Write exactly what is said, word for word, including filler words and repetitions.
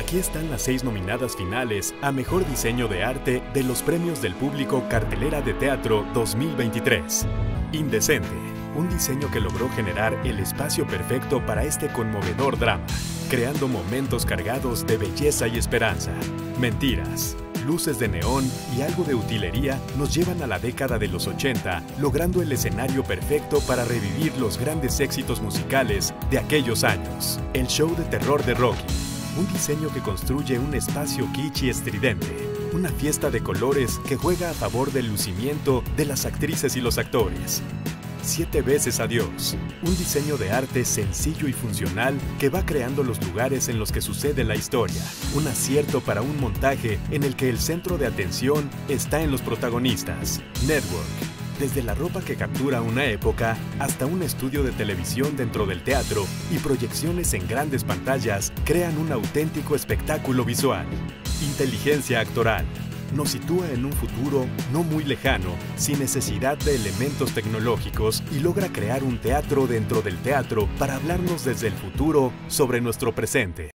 Aquí están las seis nominadas finales a Mejor Diseño de Arte de los Premios del Público Cartelera de Teatro dos mil veintitrés. Indecente, un diseño que logró generar el espacio perfecto para este conmovedor drama, creando momentos cargados de belleza y esperanza. Mentiras, luces de neón y algo de utilería nos llevan a la década de los ochenta, logrando el escenario perfecto para revivir los grandes éxitos musicales de aquellos años. El show de terror de Rocky, un diseño que construye un espacio kitsch y estridente, una fiesta de colores que juega a favor del lucimiento de las actrices y los actores. Siete veces adiós, un diseño de arte sencillo y funcional que va creando los lugares en los que sucede la historia. Un acierto para un montaje en el que el centro de atención está en los protagonistas. Network, desde la ropa que captura una época hasta un estudio de televisión dentro del teatro y proyecciones en grandes pantallas crean un auténtico espectáculo visual. Inteligencia actoral. Nos sitúa en un futuro no muy lejano, sin necesidad de elementos tecnológicos y logra crear un teatro dentro del teatro para hablarnos desde el futuro sobre nuestro presente.